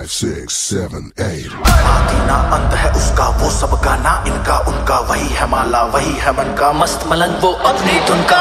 5, 6, 7, 8 आदि ना अंत है उसका, वो सबका ना इनका उनका, वही है माला वही है मन का, मस्त मलंग वो अपनी धुन का।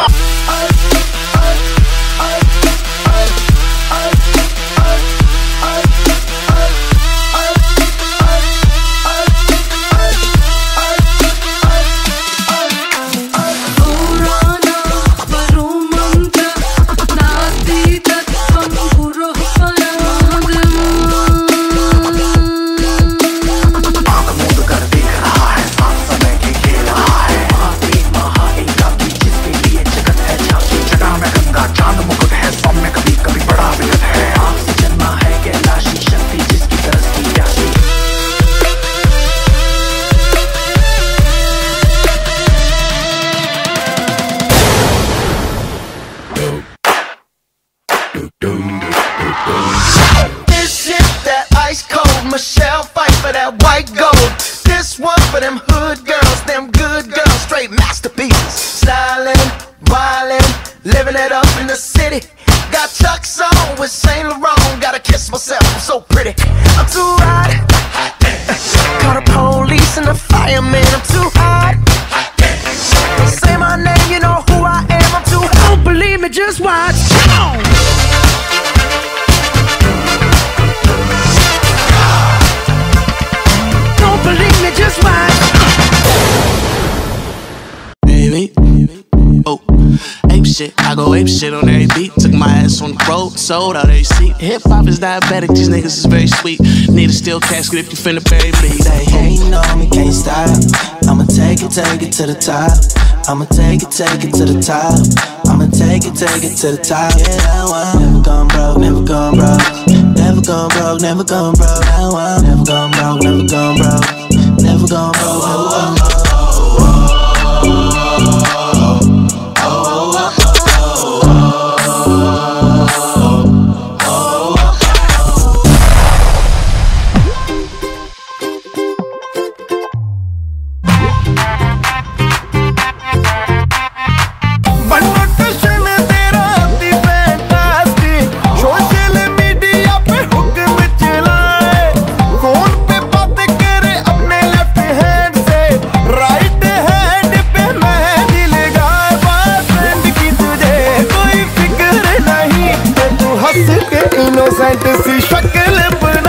This shit that ice cold, Michelle fight for that white gold. This one for them hood girls, them good girls, straight masterpieces. Stylin', wildin', living it up in the city. Got Chuck's on with Saint Laurent, gotta kiss myself, I'm so pretty. I'm too hot. Call the police and the fireman, I'm too hot. Say my name, you know who I am, I'm too hot. Don't believe me, just watch. Come on. Believe me, just watch. Baby, oh, ape shit, I go ape shit on every beat. Took my ass on the road, sold out every seat. Hip hop is diabetic, these niggas is very sweet. Need a steel casket if you finna bury me. They hating on me, can't stop. I'ma take it to the top. I'ma take it to the top. I'ma take it to the top. Yeah, I'm never gone broke, never gone broke. Never gone broke, never gone broke. Now I'm never gone broke, never gone broke. Never gone broke, never gone broke. Innocent सी शक्ल